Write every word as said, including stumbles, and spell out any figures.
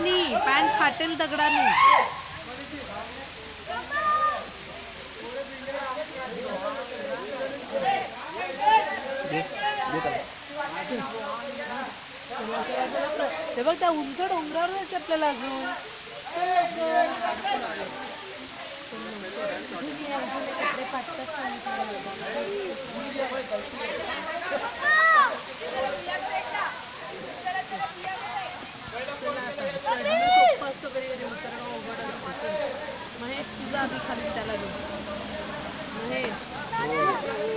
दगडानी pant फाटेल दगडानी. ते बघ त्या उंच डोंगरावर जायचं आपल्याला अजून. महेश तुझा आधी खाली त्याला घेऊ. महेश